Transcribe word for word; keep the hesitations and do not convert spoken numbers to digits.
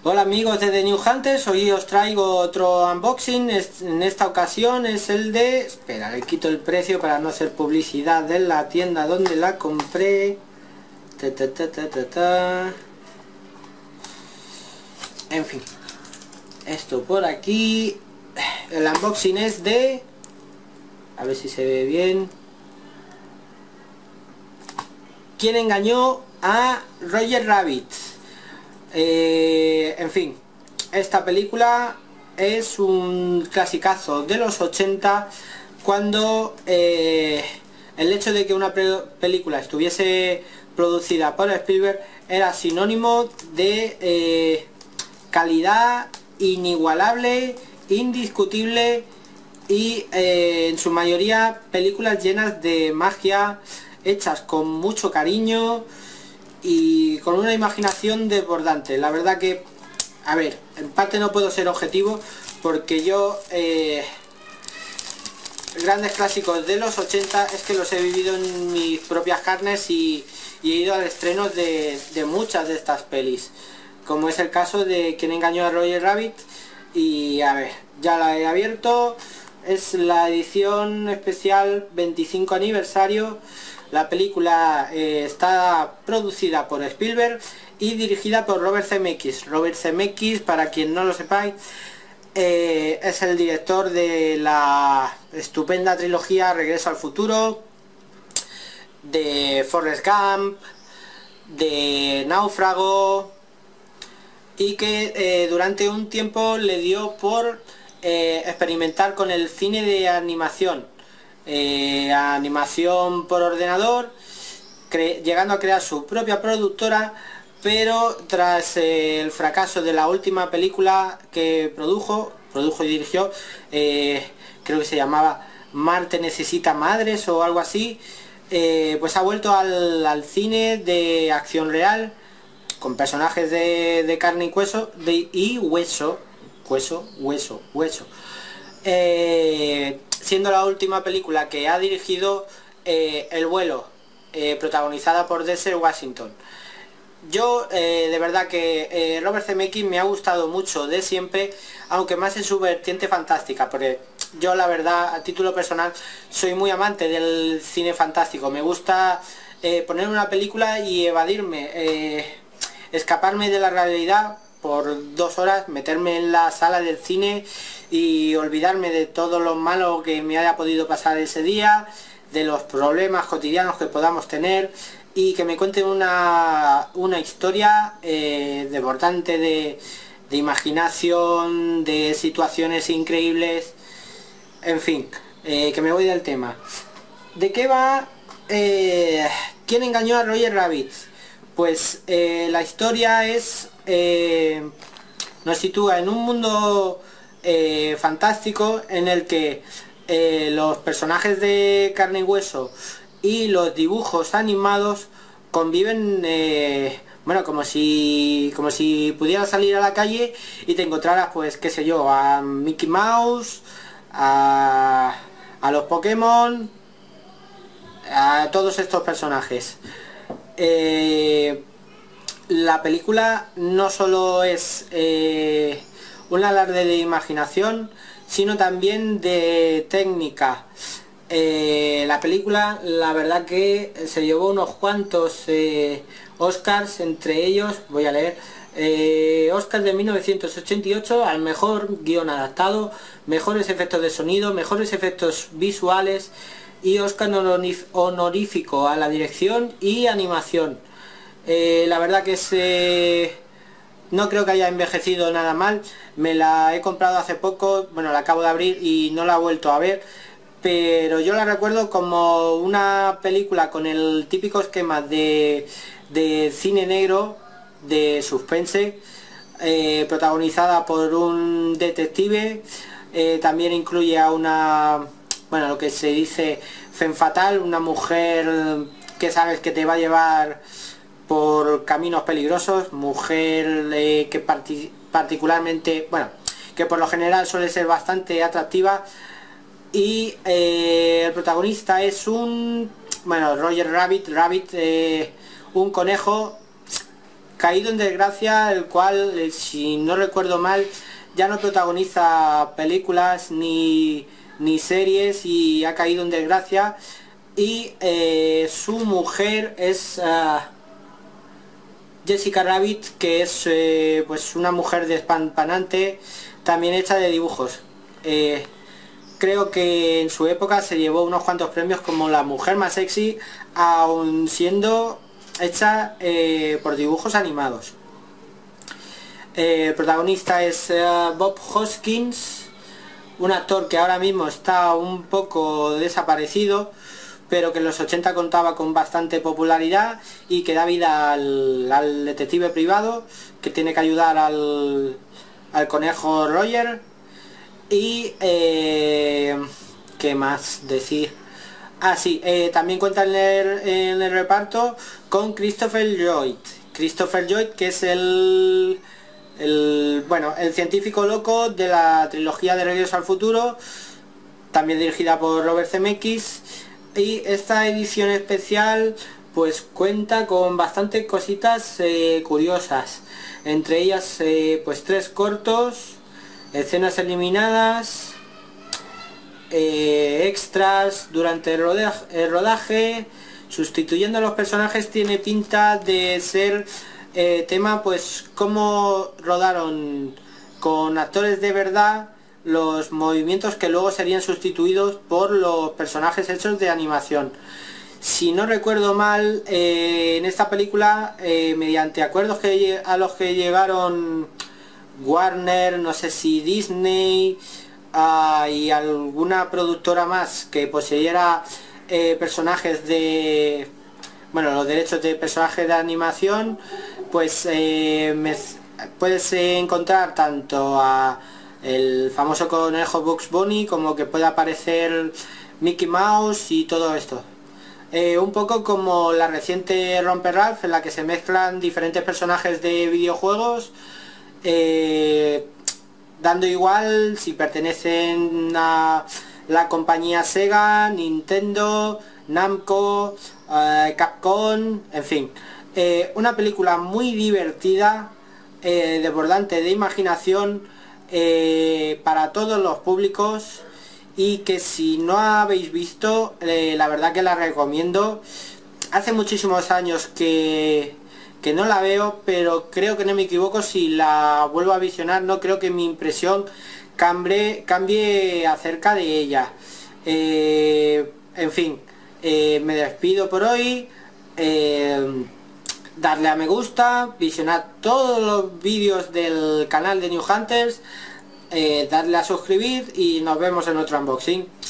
Hola amigos de The New Hunters, hoy os traigo otro unboxing. En esta ocasión es el de... Espera, le quito el precio para no hacer publicidad de la tienda donde la compré. Ta, ta, ta, ta, ta, ta. En fin, esto por aquí. El unboxing es de... A ver si se ve bien. ¿Quién engañó a Roger Rabbit? Eh, en fin, esta película es un clasicazo de los ochenta, cuando eh, el hecho de que una película estuviese producida por Spielberg era sinónimo de eh, calidad inigualable, indiscutible y eh, en su mayoría películas llenas de magia, hechas con mucho cariño y con una imaginación desbordante. La verdad que, a ver, en parte no puedo ser objetivo porque yo eh, grandes clásicos de los ochenta es que los he vivido en mis propias carnes y, y he ido al estreno de, de muchas de estas pelis, como es el caso de Quien engañó a Roger Rabbit. Y a ver, ya la he abierto, es la edición especial veinticinco aniversario. La película eh, está producida por Spielberg y dirigida por Robert Zemeckis. Robert Zemeckis, para quien no lo sepáis, eh, es el director de la estupenda trilogía Regreso al Futuro, de Forrest Gump, de Náufrago, y que eh, durante un tiempo le dio por eh, experimentar con el cine de animación. Eh, animación por ordenador, llegando a crear su propia productora, pero tras eh, el fracaso de la última película que produjo, produjo y dirigió, eh, creo que se llamaba Marte necesita madres o algo así, eh, pues ha vuelto al, al cine de acción real, con personajes de, de carne y hueso, de, y hueso, hueso, hueso, hueso. Eh, siendo la última película que ha dirigido eh, El vuelo, eh, protagonizada por Denzel Washington. Yo eh, de verdad que eh, Robert Zemeckis me ha gustado mucho de siempre, aunque más en su vertiente fantástica, porque yo la verdad a título personal soy muy amante del cine fantástico. Me gusta eh, poner una película y evadirme, eh, escaparme de la realidad por dos horas, meterme en la sala del cine y olvidarme de todo lo malo que me haya podido pasar ese día, de los problemas cotidianos que podamos tener, y que me cuenten una, una historia eh, desbordante de, de imaginación, de situaciones increíbles. En fin, eh, que me voy del tema. ¿De qué va eh, ¿Quién engañó a Roger Rabbit? Pues eh, la historia es eh, nos sitúa en un mundo eh, fantástico en el que eh, los personajes de carne y hueso y los dibujos animados conviven, eh, bueno, como si como si pudieras salir a la calle y te encontraras, pues qué sé yo, a Mickey Mouse, a, a los Pokémon, a todos estos personajes. Eh, la película no solo es eh, un alarde de imaginación, sino también de técnica. Eh, la película, la verdad que se llevó unos cuantos eh, Oscars, entre ellos, voy a leer, eh, Oscar de mil novecientos ochenta y ocho al mejor guión adaptado, mejores efectos de sonido, mejores efectos visuales, y Oscar honorífico a la dirección y animación. Eh, la verdad que es, eh, no creo que haya envejecido nada mal. Me la he comprado hace poco, bueno, la acabo de abrir y no la he vuelto a ver, pero yo la recuerdo como una película con el típico esquema de, de cine negro, de suspense, eh, protagonizada por un detective. Eh, también incluye a una, bueno, lo que se dice femme fatale, una mujer que sabes que te va a llevar por caminos peligrosos, mujer eh, que parti particularmente, bueno, que por lo general suele ser bastante atractiva, y eh, el protagonista es un, bueno, Roger Rabbit, Rabbit, eh, un conejo caído en desgracia, el cual, eh, si no recuerdo mal, ya no protagoniza películas ni, ni series y ha caído en desgracia. Y eh, su mujer es uh, Jessica Rabbit, que es eh, pues una mujer despampanante, también hecha de dibujos. Eh, creo que en su época se llevó unos cuantos premios como la mujer más sexy, aun siendo hecha eh, por dibujos animados. Eh, el protagonista es uh, Bob Hoskins, un actor que ahora mismo está un poco desaparecido, pero que en los ochenta contaba con bastante popularidad y que da vida al, al detective privado que tiene que ayudar al, al conejo Roger. Y eh, ¿qué más decir? Ah, sí, eh, también cuenta en el, en el reparto con Christopher Lloyd. Christopher Lloyd, que es el, el, bueno, el científico loco de la trilogía de Regreso al Futuro, también dirigida por Robert Zemeckis. Y esta edición especial pues cuenta con bastantes cositas eh, curiosas, entre ellas eh, pues tres cortos, escenas eliminadas, eh, extras durante el rodaje, el rodaje, sustituyendo a los personajes. Tiene pinta de ser eh, tema pues cómo rodaron con actores de verdad los movimientos que luego serían sustituidos por los personajes hechos de animación. Si no recuerdo mal, eh, en esta película, eh, mediante acuerdos que, a los que llegaron Warner, no sé si Disney uh, y alguna productora más que poseyera eh, personajes de... bueno, los derechos de personajes de animación, pues eh, me, puedes encontrar tanto a el famoso conejo Bugs Bunny como que puede aparecer Mickey Mouse y todo esto. Eh, un poco como la reciente Romper Ralph, en la que se mezclan diferentes personajes de videojuegos, eh, dando igual si pertenecen a la compañía Sega, Nintendo, Namco, eh, Capcom, en fin. Eh, una película muy divertida, eh, desbordante de imaginación, eh, para todos los públicos, y que si no habéis visto, eh, la verdad que la recomiendo. Hace muchísimos años que, que no la veo, pero creo que no me equivoco si la vuelvo a visionar. No creo que mi impresión cambie, cambie acerca de ella. Eh, en fin, eh, me despido por hoy. Eh, darle a me gusta, visionar todos los vídeos del canal de New Hunters, eh, darle a suscribir y nos vemos en otro unboxing.